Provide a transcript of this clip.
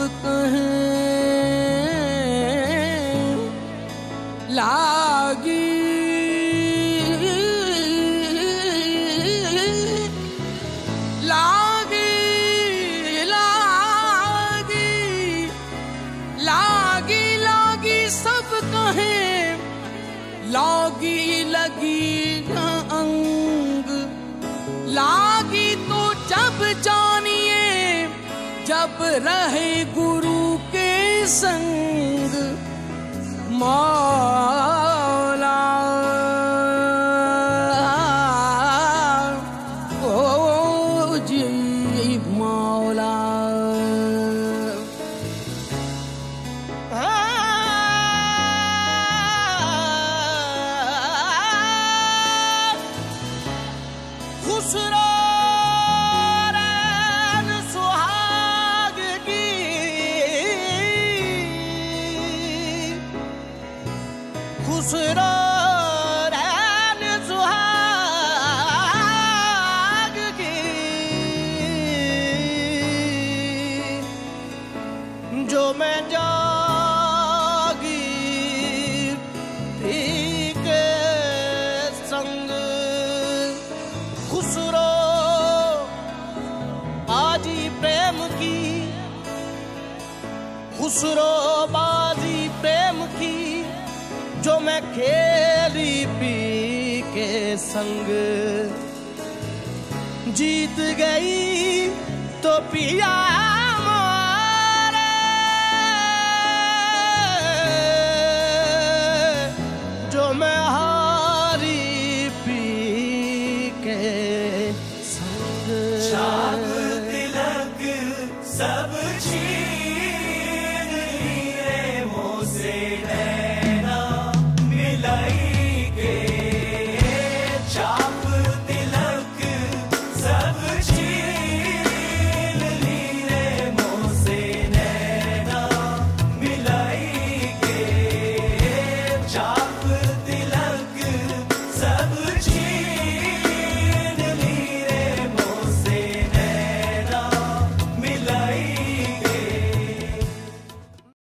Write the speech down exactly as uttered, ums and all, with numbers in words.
कहें लागी लागी लागी लागी लागी सब कहें लागी लगी न अंग लागी तो जब जानिए जब रहे गुरु के संग मौला ओ जी मौला खुसरो खुसरो रैन सुहाग की जो मैं जागी थी के संग खुसरो बाजी प्रेम की खुसरो बाजी प्रेम की जो मैं खेली पी के संग जीत गई तो पिया